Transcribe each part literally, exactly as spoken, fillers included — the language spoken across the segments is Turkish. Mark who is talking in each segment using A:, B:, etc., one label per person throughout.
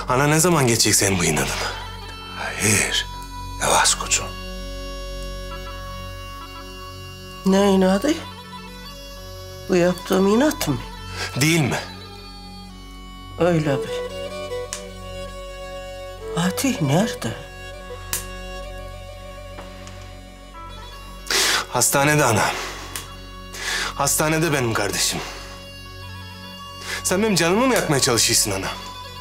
A: Ana ne zaman geçecek senin bu inadın?
B: Hayır. Yavaş koçum.
C: Ne inadı? Bu yaptığım inat mı?
A: Değil mi?
C: Öyle mi? Fatih nerede?
A: Hastanede ana. Hastanede benim kardeşim. Sen benim canımı mı yakmaya çalışıyorsun ana?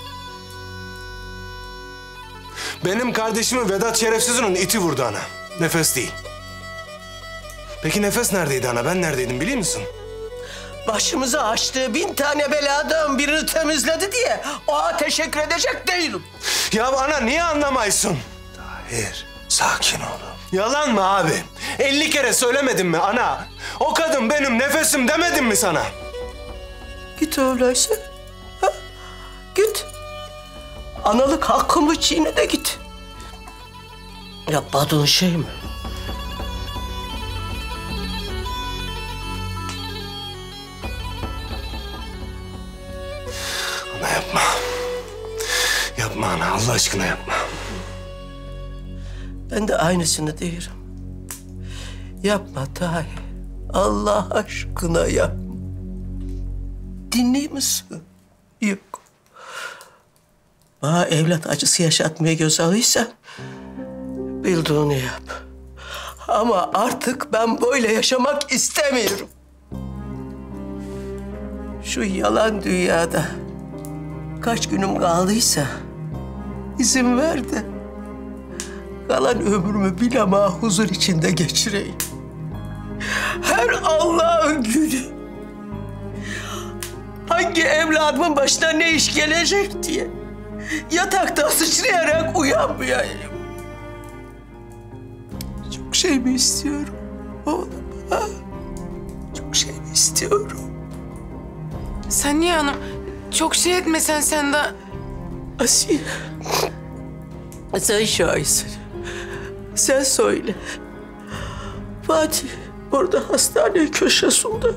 A: Benim kardeşimi Vedat şerefsizinin iti vurdu ana. Nefes değil. Peki Nefes neredeydi ana? Ben neredeydim biliyor musun?
C: Başımıza açtığı bin tane beladan birini temizledi diye ona teşekkür edecek değilim.
A: Ya ana niye anlamayısın?
B: Tahir, sakin ol.
A: Yalan mı abi? elli kere söylemedim mi ana? O kadın benim nefesim demedim mi sana?
C: Git öyleyse. Ha? Git. Analık hakkımı çiğne de git. Yapmadığın şey mi?
A: Ana yapma. Yapma ana, Allah aşkına yapma.
C: Ben de aynısını diyorum. Yapma Tahir. Allah aşkına yapma. Dinliyor musun? Yok. Bana evlat acısı yaşatmaya göz alıysan bildiğini yap. Ama artık ben böyle yaşamak istemiyorum. Şu yalan dünyada kaç günüm kaldıysa izin ver de kalan ömrümü bilama huzur içinde geçireyim. Her Allah'ın günü hangi evladımın başına ne iş gelecek diye yatakta sıçrayarak uyanmayayım. Çok şey mi istiyorum oğlum? Ha? Çok şey mi istiyorum?
D: Saniye Hanım, çok şey etmesen sen de...
C: Asiye, sen şahitsin. Sen söyle. Fatih burada hastane köşesinde.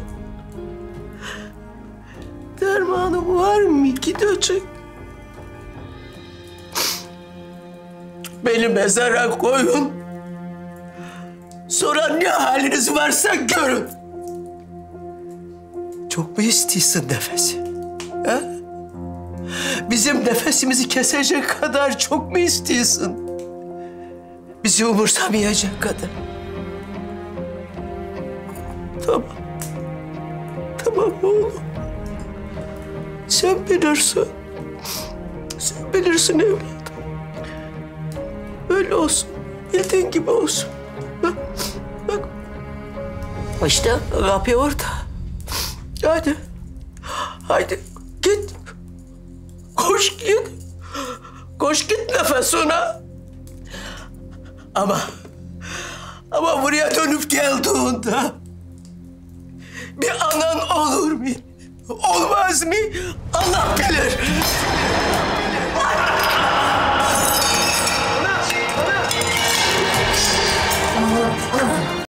C: Dermanım var mı gidecek? Beni mezara koyun. Sonra ne haliniz varsa görün. Çok mu istiyorsun nefesi? Ha? Bizim nefesimizi kesecek kadar çok mu istiyorsun? Bizi umursamayacak kadar. Tamam. Tamam oğlum. Sen bilirsin. Sen bilirsin evladım. Öyle olsun. Bildiğin gibi olsun. Bak. Bak. İşte kapı orada. Hadi. Haydi git. Koş git. Koş git nefesine. Ama... Ama buraya dönüp geldiğinde... Bir anan olur mu? Olmaz mı? Allah bilir.